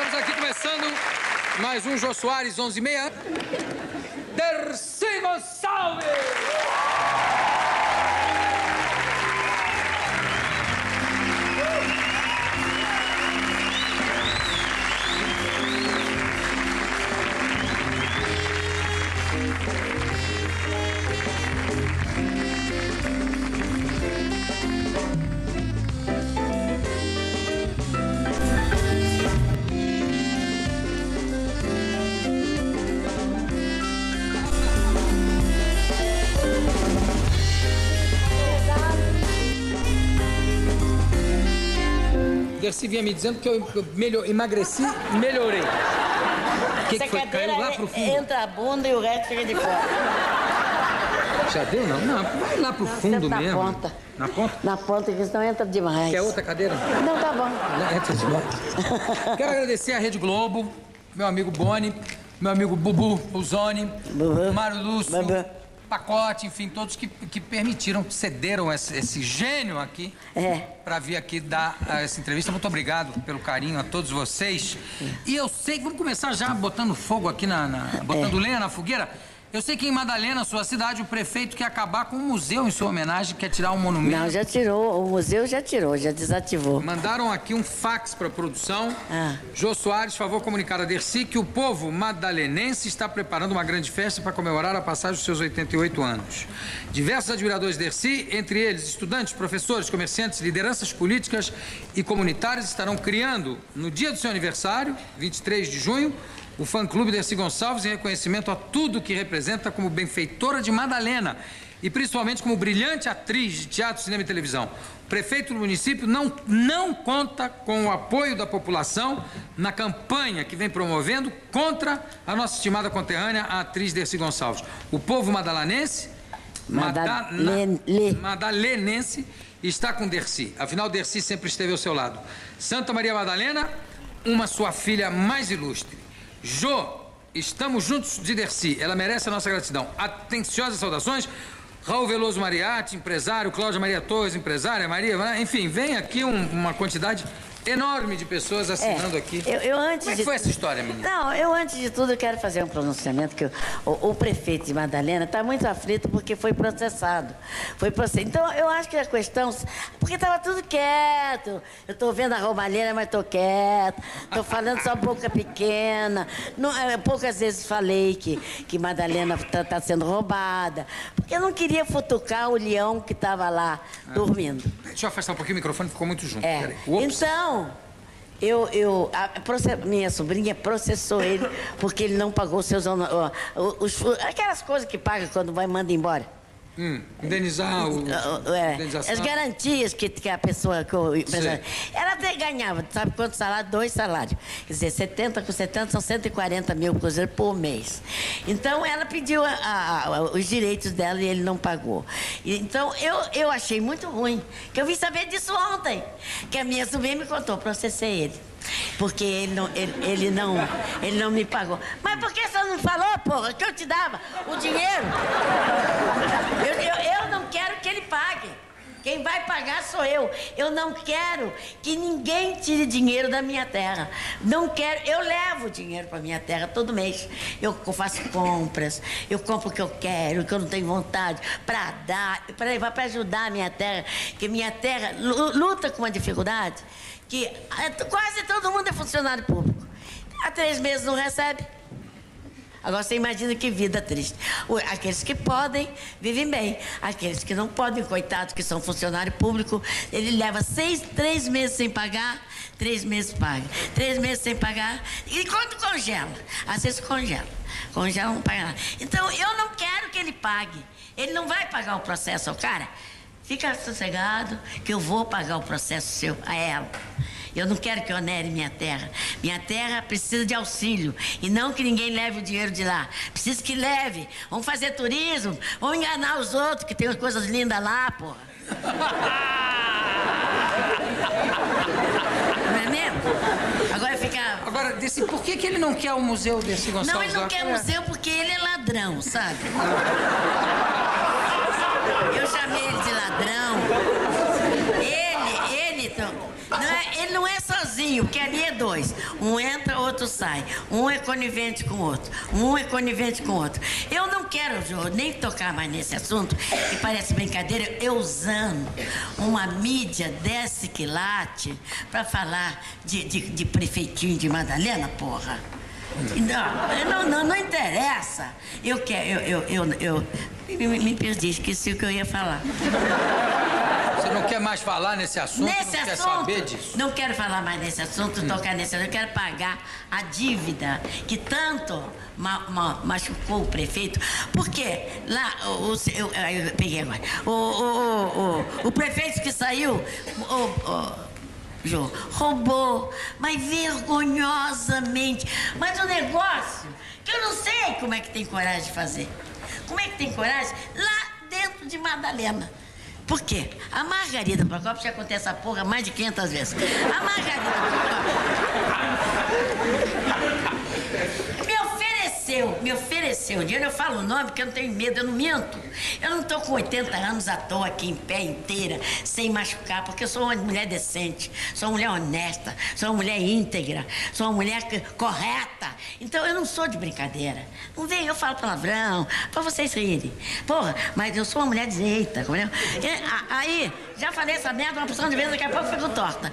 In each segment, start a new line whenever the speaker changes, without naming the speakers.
Estamos aqui começando mais um Jô Soares 11h30. Dercy Gonçalves! Dercy vinha me dizendo que eu emagreci, melhorei. O que foi? Caiu lá pro fundo?
Entra a bunda e o resto fica de fora.
Já deu, não? Não, vai lá pro fundo
na
mesmo.
Ponta.
Na ponta?
Na ponta, que senão entra demais.
Quer outra cadeira?
Não, tá bom.
Não, entra demais. Quero agradecer à Rede Globo, meu amigo Boni, meu amigo Bubu, Buzoni, Mário Lúcio, Pacote, enfim, todos que permitiram, que cederam esse gênio aqui para vir aqui dar essa entrevista. Muito obrigado pelo carinho a todos vocês. E eu sei que vamos começar já botando fogo aqui botando lenha na fogueira. Eu sei que em Madalena, sua cidade, o prefeito quer acabar com um museu em sua homenagem, quer tirar um monumento.
Não, já tirou. O museu já tirou, já desativou.
Mandaram aqui um fax para a produção. Jô Soares, favor comunicar a Dercy que o povo madalenense está preparando uma grande festa para comemorar a passagem dos seus 88 anos. Diversos admiradores de Dercy, entre eles estudantes, professores, comerciantes, lideranças políticas e comunitárias, estarão criando, no dia do seu aniversário, 23 de junho, o fã-clube Dercy Gonçalves em reconhecimento a tudo que representa como benfeitora de Madalena e principalmente como brilhante atriz de teatro, cinema e televisão. O prefeito do município não conta com o apoio da população na campanha que vem promovendo contra a nossa estimada conterrânea, a atriz Dercy Gonçalves. O povo madalenense está com Dercy. Afinal, Dercy sempre esteve ao seu lado. Santa Maria Madalena, sua filha mais ilustre. Jô, estamos juntos de Dercy. Ela merece a nossa gratidão. Atenciosas saudações. Raul Veloso Mariatti, empresário. Cláudia Maria Torres, empresária. Maria, enfim, vem aqui uma quantidade enorme de pessoas assinando aqui. Como é que foi essa história, menina?
Não, eu antes de tudo quero fazer um pronunciamento que o prefeito de Madalena está muito aflito porque foi processado. Então, eu acho que a questão... Porque estava tudo quieto. Eu estou vendo a roubalheira, mas estou quieto. Estou falando só boca pequena. Não, poucas vezes falei que Madalena está sendo roubada. Porque eu não queria futucar o leão que estava lá dormindo.
Deixa eu afastar um pouquinho o microfone, ficou muito junto.
Então... minha sobrinha processou ele porque ele não pagou seus aquelas coisas que paga quando manda embora.
Indenizar
as garantias que a pessoa... Ela ganhava, sabe quanto salário? 2 salários. Quer dizer, 70 com 70 são 140 mil cruzeiros por mês. Então, ela pediu os direitos dela e ele não pagou. Então, eu achei muito ruim, que eu vim saber disso ontem, que a minha sobrinha me contou, processei ele. Porque ele não me pagou. Mas por que você não falou, porra, que eu te dava o dinheiro? Eu não quero que ele pague. Quem vai pagar sou eu. Eu não quero que ninguém tire dinheiro da minha terra. Não quero. Eu levo dinheiro para minha terra todo mês. Eu faço compras. Eu compro o que eu quero, o que eu não tenho vontade, para dar, para levar, para ajudar a minha terra. Que minha terra luta com uma dificuldade que quase todo mundo é funcionário público. Há 3 meses não recebe. Agora você imagina que vida triste. Aqueles que podem, vivem bem. Aqueles que não podem, coitados, que são funcionário público, ele leva 3 meses sem pagar, 3 meses paga. 3 meses sem pagar, e quando congela? Às vezes congela. Congela, não paga nada. Então, eu não quero que ele pague. Ele não vai pagar o processo ao cara. Fica sossegado que eu vou pagar o processo seu a ela. Eu não quero que onere minha terra. Minha terra precisa de auxílio. E não que ninguém leve o dinheiro de lá. Preciso que leve. Vamos fazer turismo. Vamos enganar os outros, que tem coisas lindas lá, porra. Não é mesmo? Agora fica...
Agora, por que ele não quer o museu Dercy Gonçalves?
Não, ele não quer museu porque ele é ladrão, sabe? Eu chamei ele de ladrão. Ele não é sozinho. ali, o que ali é dois. Um entra, outro sai. Um é conivente com o outro. Um é conivente com o outro. Eu não quero, Jô, nem tocar mais nesse assunto, que parece brincadeira, eu usando uma mídia desse quilate pra falar de prefeitinho de Madalena, porra. Não interessa. Eu me perdi, esqueci o que eu ia falar.
Você não quer mais falar nesse assunto? Quer saber disso?
Não quero falar mais nesse assunto, tocar nesse assunto. Eu quero pagar a dívida que tanto machucou o prefeito. Porque lá, eu peguei agora. O prefeito que saiu... Jô, roubou, mas vergonhosamente. Mas o negócio que eu não sei como é que tem coragem de fazer. Como é que tem coragem? Lá dentro de Madalena. Por quê? A Margarida Procópio já contei essa porra mais de 500 vezes. A Margarida Procópio me ofereceu dinheiro. Eu falo o nome porque eu não tenho medo, eu não minto. Eu não tô com 80 anos à toa aqui em pé inteira, sem machucar, porque eu sou uma mulher decente, sou uma mulher honesta, sou uma mulher íntegra, sou uma mulher correta. Então eu não sou de brincadeira. Não vem, eu falo palavrão, pra vocês rirem. Porra, mas eu sou uma mulher direita, entendeu? Aí, já falei essa merda uma porção de vezes, daqui a pouco fico torta.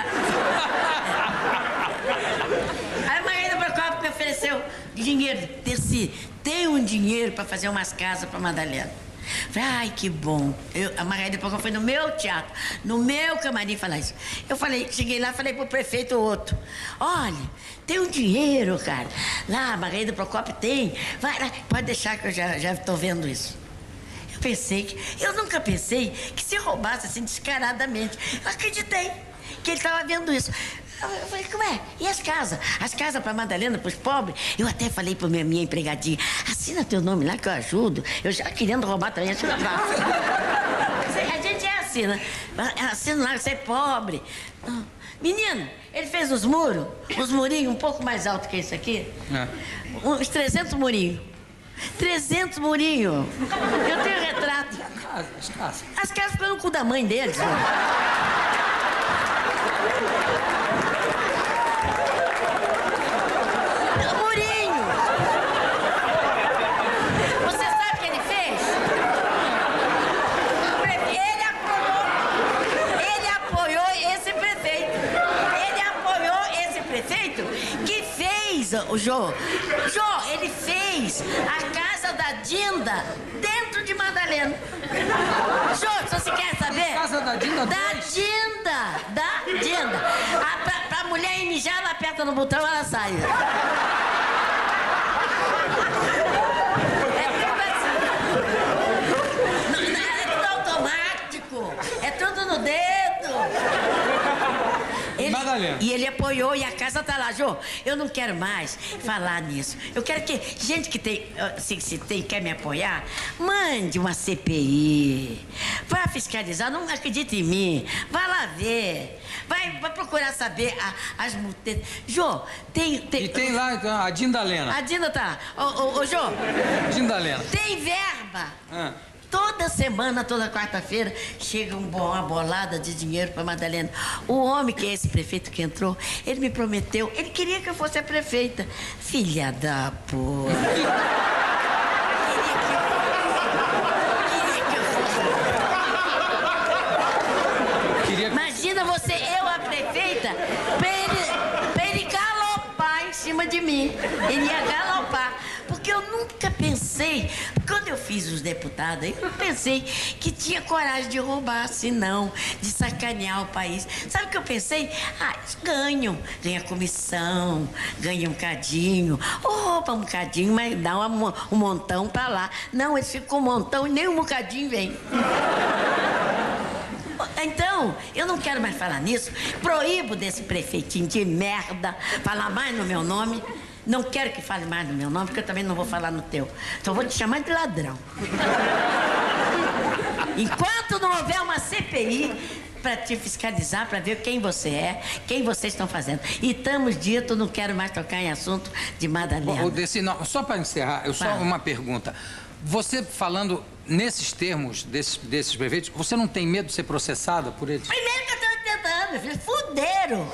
Aí a Margarida Procópio me ofereceu dinheiro. Tem um dinheiro para fazer umas casas para Madalena. Falei, ai, que bom. A Margarida Procópio foi no meu teatro, no meu camarim falar isso. Eu cheguei lá, falei pro prefeito outro. Olha, tem um dinheiro, cara. Lá, a Margarida Procópio tem. Vai lá, pode deixar que eu já tô vendo isso. Eu nunca pensei que se roubasse assim descaradamente. Eu acreditei que ele estava vendo isso. Eu falei, como é? E as casas? As casas para Madalena, para os pobres? Eu até falei para minha empregadinha, assina teu nome lá que eu ajudo. Eu já querendo roubar também, assina lá. A gente é assim, né? Assina lá, você é pobre. Menino, ele fez os murinhos um pouco mais altos que esse aqui. Uns 300 murinhos. 300 murinhos. Eu tenho retrato. As casas ficam no cu da mãe deles. Murinho. Você sabe o que ele fez? Ele apoiou esse prefeito. Ele apoiou esse prefeito que fez, o Jô, ele fez a casa da Dinda dentro de Madalena. Jô, se você quer saber?
Casa da Dinda?
Da Dinda. Pra mulher ir mijar, ela aperta no botão e ela sai. É tudo automático. É tudo no dedo. E ele apoiou e a casa tá lá. Jô, eu não quero mais falar nisso. Eu quero que gente que tem, se quer me apoiar, mande uma CPI. Vá fiscalizar, não acredite em mim. Vá lá ver. Vai procurar saber as multas. Jô, tem...
E tem lá então, a Dindalena.
A Dinda tá lá. Ô, Jô.
Dindalena.
Tem verba. Toda semana, toda quarta-feira, chega uma bolada de dinheiro para Madalena. O homem, que é esse prefeito que entrou, ele me prometeu, ele queria que eu fosse a prefeita. Filha da porra. Imagina você, eu a prefeita, pra ele galopar em cima de mim. Ele ia galopar. Porque eu nunca pensei, quando eu fiz os deputados, eu não pensei que tinha coragem de roubar assim, não, de sacanear o país. Sabe o que eu pensei? Eles ganha comissão, ganha um bocadinho, ou rouba um bocadinho, mas dá um montão pra lá. Não, eles ficam um montão e nem um bocadinho vem. Então, eu não quero mais falar nisso. Proíbo desse prefeitinho de merda falar mais no meu nome. Não quero que fale mais no meu nome, porque eu também não vou falar no teu. Então vou te chamar de ladrão. Enquanto não houver uma CPI para te fiscalizar, para ver quem você é, quem vocês estão fazendo. E estamos dito, não quero mais tocar em assunto de Madalena.
Só para encerrar, só uma pergunta. Você falando nesses termos desses prefeitos, você não tem medo de ser processada por eles?
Primeiro que eu estou tentando. meu filho, fuderam.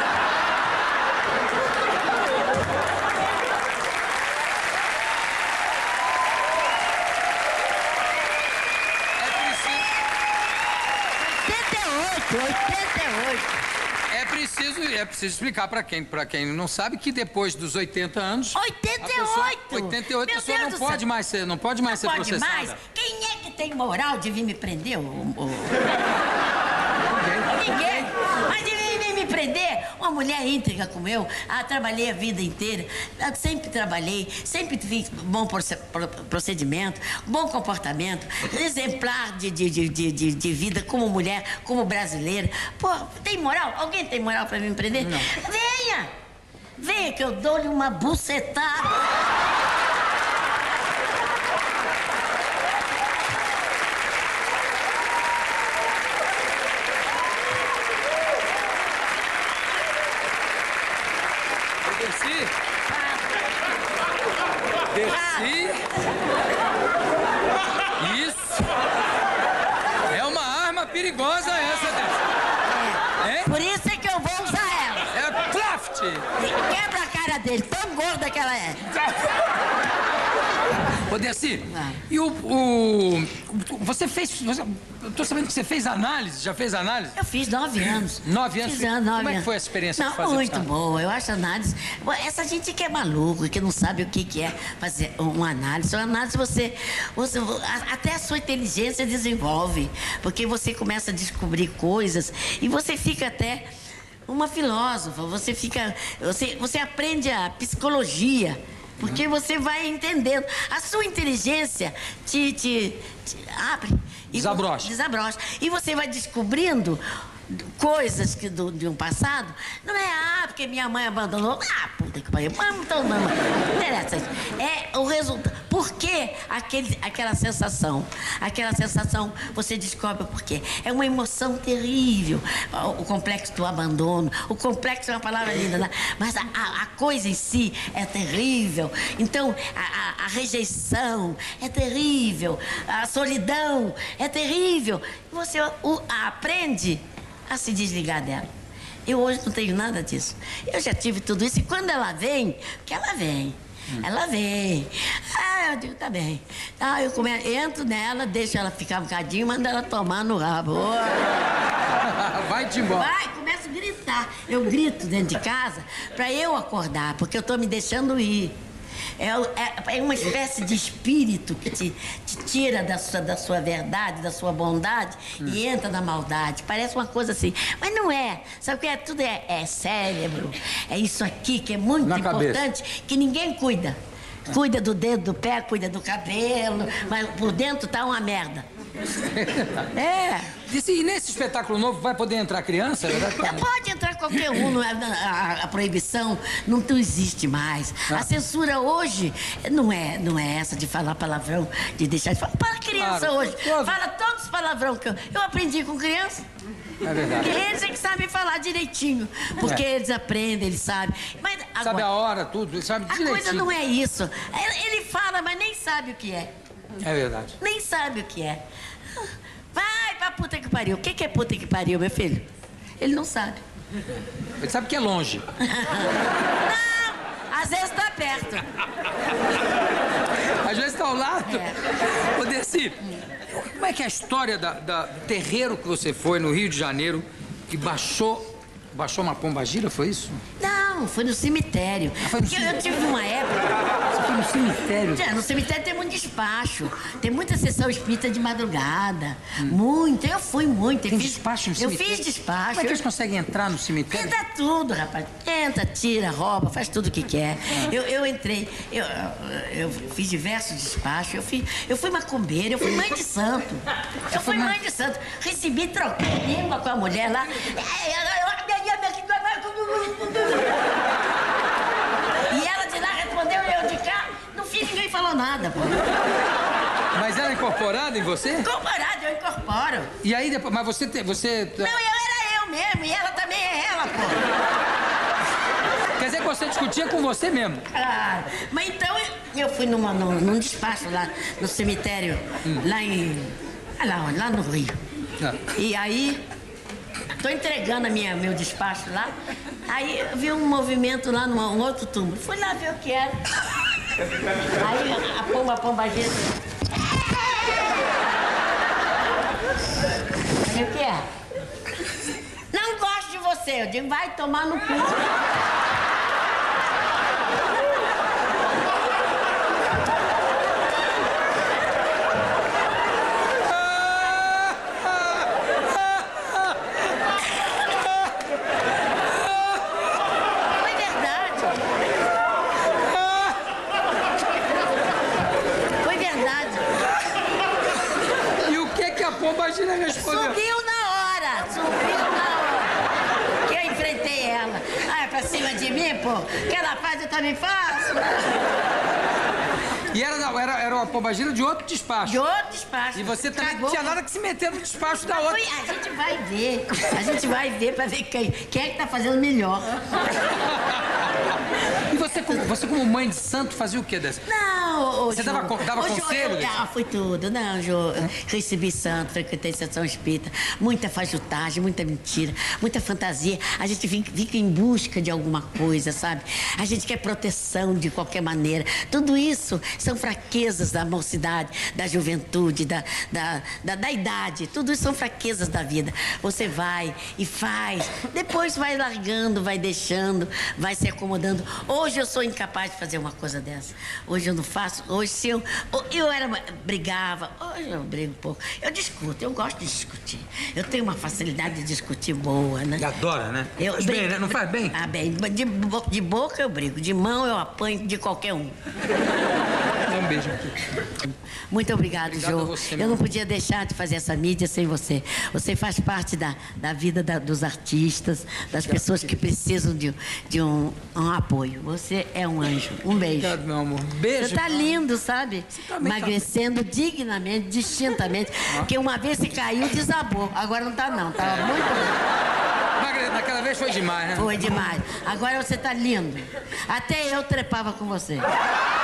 É preciso explicar para quem não sabe que depois dos 80 anos...
88!
88, a pessoa não pode mais ser processada.
Mais? Quem é que tem moral de vir me prender? Ninguém. Mas de vir me prender? Uma mulher íntegra como eu, trabalhei a vida inteira, sempre trabalhei, sempre fiz bom procedimento, bom comportamento, exemplar de vida como mulher, como brasileira. Pô, tem moral? Alguém tem moral pra me prender?
Não.
Venha! Venha que eu dou-lhe uma bucetada.
Dercy. Isso. É uma arma perigosa essa, Dercy.
Por isso é que eu vou usar ela.
É Claft.
Quebra a cara dele, tão gorda que ela é.
Ô, Dercy, e você fez... Eu tô sabendo que você fez análise, já fez análise?
Eu fiz 9 anos.
9 anos?
Fiz 9
Como é que foi a experiência de fazer?
Muito boa. Eu acho análise... Essa gente que é maluco, que não sabe o que é fazer uma análise. Uma análise você... Até a sua inteligência desenvolve. Porque você começa a descobrir coisas e você fica até uma filósofa. Você fica... Você aprende a psicologia. Porque você vai entendendo. A sua inteligência te abre.
Desabrocha.
Desabrocha. E você vai descobrindo coisas de um passado. Não é, porque minha mãe abandonou. Puta que pariu. Então, não interessa. É o resultado. Por que aquela sensação? Aquela sensação, você descobre por quê. É uma emoção terrível. O complexo do abandono. O complexo é uma palavra linda, né? Mas a coisa em si é terrível. Então, a rejeição é terrível. A solidão é terrível. Você aprende a se desligar dela. Eu hoje não tenho nada disso. Eu já tive tudo isso. E quando ela vem, porque ela vem. Ela vem. Eu digo, tá bem. Eu entro nela, deixo ela ficar um bocadinho, mando ela tomar no rabo.
Vai-te embora.
Vai, começo a gritar. Eu grito dentro de casa pra eu acordar, porque eu tô me deixando ir. É uma espécie de espírito que te tira da sua verdade, da sua bondade e entra na maldade. Parece uma coisa assim. Mas não é. Sabe o que é? Tudo é cérebro. É isso aqui que é muito importante, que ninguém cuida. Cuida do dedo do pé, cuida do cabelo, mas por dentro tá uma merda.
E nesse espetáculo novo vai poder entrar criança?
Pode entrar qualquer um. A proibição não existe mais. A censura hoje não é essa de falar palavrão, de deixar de falar. Para criança hoje. Fala todos os palavrão que eu aprendi com criança.
É verdade.
Porque eles é que sabem falar direitinho. Porque eles aprendem, eles sabem. Mas agora,
sabe a hora, tudo, ele sabe direitinho.
A coisa não é isso. Ele fala, mas nem sabe o que é.
É verdade.
Nem sabe o que é. Vai pra puta que pariu. O que é puta que pariu, meu filho? Ele não sabe.
Ele sabe que é longe.
Não, às vezes tá perto.
Às vezes tá ao lado. Ô, Dercy, como é que é a história do terreiro que você foi no Rio de Janeiro que baixou uma pombagira, foi isso?
Não, foi no cemitério. Porque eu tive uma época...
Você foi no cemitério?
No cemitério tem muito despacho. Tem muita sessão espírita de madrugada. Muito. Eu fui muito.
Tem despacho no cemitério?
Eu fiz despacho.
Como é que eles conseguem entrar no cemitério?
Entra tudo, rapaz. Entra, tira, rouba, faz tudo o que quer. Eu entrei. Eu fiz diversos despachos. Eu fui macumbeira, eu fui mãe de santo. Eu fui mãe de santo. Recebi, troquei língua com a mulher lá. E ela de lá respondeu, eu de cá. No fim, ninguém falou nada, pô.
Mas ela é incorporada em você?
Incorporada, eu incorporo.
E aí, depois, mas você...
Não, era eu mesmo, e ela também é ela, pô.
Quer dizer que você discutia com você mesmo?
Claro. Mas então, eu fui num despacho lá no cemitério, lá no Rio. E aí... tô entregando meu despacho lá. Aí eu vi um movimento lá num outro túmulo. Fui lá ver o que era. Aí a pombagira. Aí o que é? Não gosto de você. Eu digo, vai tomar no cu.
Pombagira respondeu.
Subiu na hora. Que eu enfrentei ela. Ah, é pra cima de mim, pô? O que ela faz, eu também faço.
E era uma pombagira de outro despacho.
De outro despacho.
E você também não tinha nada que se meter no despacho da outra.
A gente vai ver. A gente vai ver pra ver quem é que tá fazendo melhor.
E você como mãe de santo, fazia o quê dessa?
Não,
você dava conselho?
Foi tudo. Não, Jô. Recebi santo, frequentei sessão espírita. Muita fajutagem, muita mentira, muita fantasia. A gente fica em busca de alguma coisa, sabe? A gente quer proteção de qualquer maneira. Tudo isso são fraquezas da mocidade, da juventude, da idade. Tudo isso são fraquezas da vida. Você vai e faz. Depois vai largando, vai deixando, vai se acomodando. Hoje eu sou incapaz de fazer uma coisa dessa. Hoje eu não faço. Hoje se eu brigava. Hoje eu brigo um pouco. Eu discuto, eu gosto de discutir. Eu tenho uma facilidade de discutir boa, né?
E adora, né? Faz bem, né? Não faz bem?
Ah, bem. De boca eu brigo. De mão eu apanho de qualquer um.
Dá um beijo aqui.
Muito obrigado, Jô. Eu não podia deixar de fazer essa mídia sem você. Você faz parte da vida dos artistas, das pessoas que precisam de um apoio. Você é um anjo. Um beijo.
Obrigado, meu amor. Beijo.
Você tá lindo, sabe? Emagrecendo dignamente, distintamente. Porque uma vez você caiu, desabou. Agora não tá, não. Tava muito bem.
Naquela vez foi demais, né?
Foi demais. Agora você tá lindo. Até eu trepava com você.